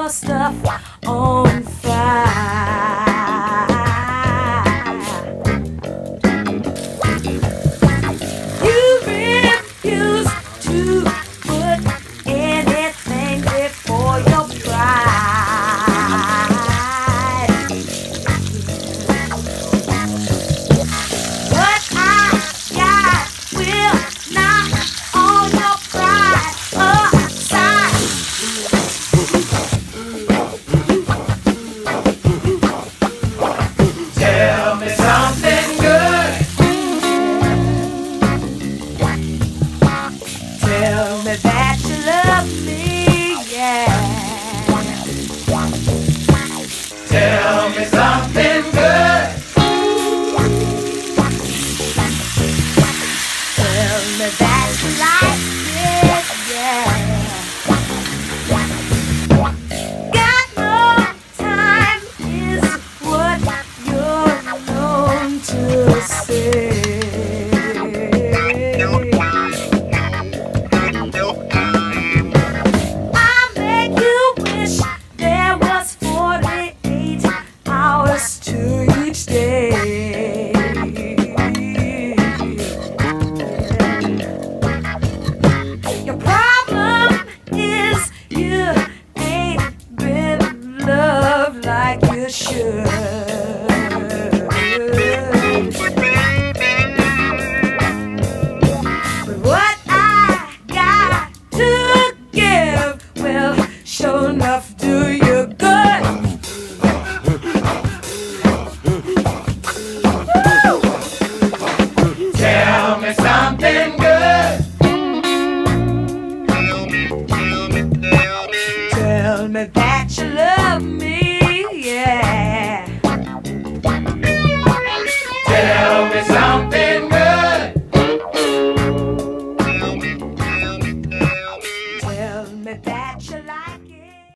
your stuff on fire. You refuse to put anything before your pride. What I got will knock all your pride aside. Tell me something good. Tell me that you love me, yeah. Tell me something good. Tell me that you like it, yeah. Got no time is what you're known to say. I make you wish there was 48 hours to each day. Your problem is you ain't been loved like you should. But what I got to give will show enough do you.